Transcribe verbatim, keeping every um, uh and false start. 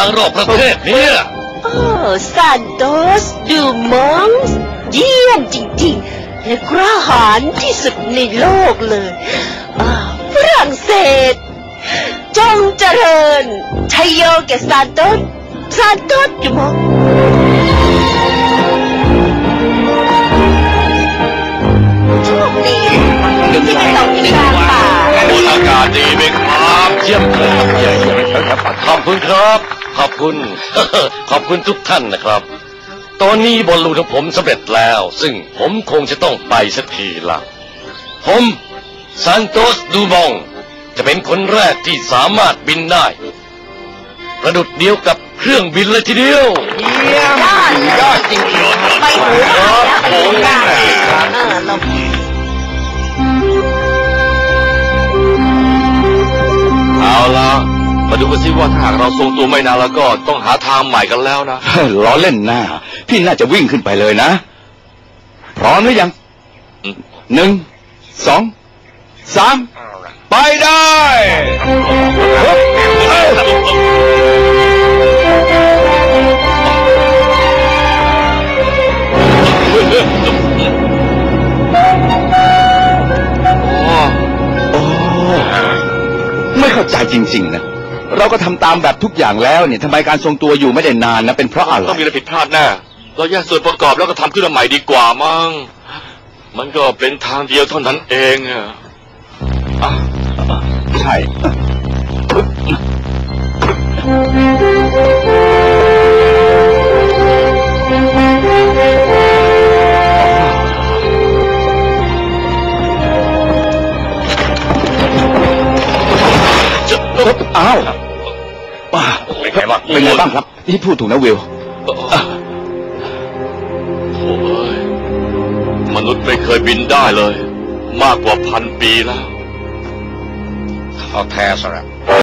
างรอบประเทศเนี่ยโอ้ซานโตสดูมองส์เยี่ยมจริงๆและกล้าหาญที่สุดในโลกเลยฝรั่งเศสจงเจริญชัยโยแกซานโตสซานโตสดูมองโชคดีที่ไม่ตกที่กลางป่าบนอากาศดีไหมครับเยี่ยมเลยเยี่ยมเลยขอบคุณครับขอบคุณขอบคุณทุกท่านนะครับตอนนี้บอลลูนของผมสำเร็จแล้วซึ่งผมคงจะต้องไปสักทีละผมซานโตสดูมองจะเป็นคนแรกที่สามารถบินได้ประดุจเดียวกับเครื่องบินเลยทีเดียวเยี่ยมยอดจริงๆไปหูไปหูได้เออเราเอาละมาดูกันสิว่าถ้าหากเราทรงตัวไม่นานแล้วก็ต้องหาทางใหม่กันแล้วนะล้อเล่นหน้าพี่น่าจะวิ่งขึ้นไปเลยนะพร้อมหรือยังหนึ่งสองสามไปได้ไม่เข้าใจจริงๆนะเราก็ทำตามแบบทุกอย่างแล้วเนี่ยทำไมการทรงตัวอยู่ไม่ได้นานนะเป็นเพราะอะไรต้องมีอะไรผิดพลาดแน่เราแยกส่วนประกอบแล้วก็ทำขึ้นมาใหม่ดีกว่ามั้งมันก็เป็นทางเดียวเท่านั้นเองอะใช่อ้าวเป็นไงบ้างเป็นไงบ้างครับที่พูดถูกนะวิวโอ้ยมนุษย์ไม่เคยบินได้เลยมากกว่าพันปีแล้วเอาแท้ซะแล้ว